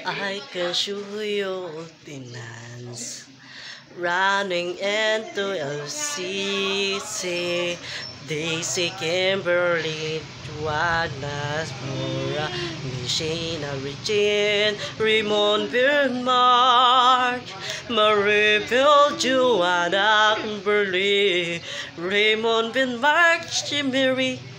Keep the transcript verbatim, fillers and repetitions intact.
I can show you the dance. Running into a city, Daisy Kimberly, Juana Flora, Mishina Regine, Raymond Bernmark, Maribel, Joanna Kimberly, Raymond Bernmark, Mary.